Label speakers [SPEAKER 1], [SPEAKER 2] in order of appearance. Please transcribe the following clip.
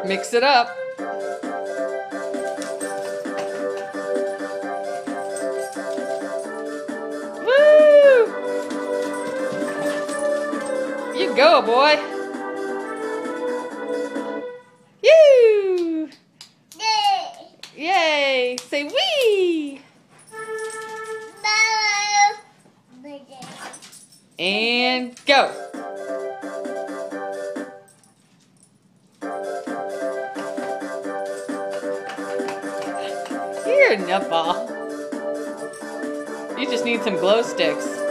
[SPEAKER 1] Mix it up. Woo! You go, boy. Yoo! Yay! Say wee! And go! You're a nutball. You just need some glow sticks.